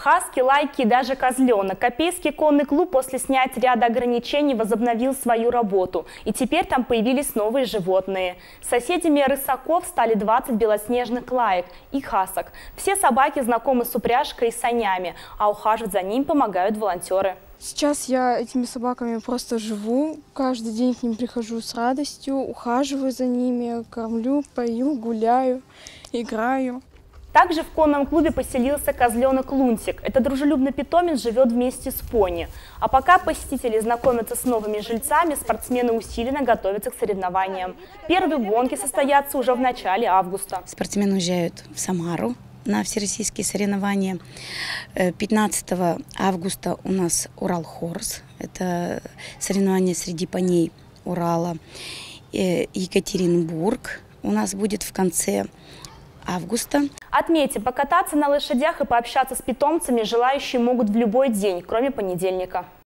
Хаски, лайки и даже козленок. Копейский конный клуб после снятия ряда ограничений возобновил свою работу. И теперь там появились новые животные. Соседями рысаков стали 20 белоснежных лаек и хасок. Все собаки знакомы с упряжкой и санями, а ухаживать за ними помогают волонтеры. Сейчас я этими собаками просто живу, каждый день к ним прихожу с радостью, ухаживаю за ними, кормлю, пою, гуляю, играю. Также в конном клубе поселился козленок Лунтик. Этот дружелюбный питомец живет вместе с пони. А пока посетители знакомятся с новыми жильцами, спортсмены усиленно готовятся к соревнованиям. Первые гонки состоятся уже в начале августа. Спортсмены уезжают в Самару на всероссийские соревнования. 15 августа у нас Урал-Хорс. Это соревнования среди поней Урала. Екатеринбург у нас будет в конце августа. Отметьте, покататься на лошадях и пообщаться с питомцами желающие могут в любой день, кроме понедельника.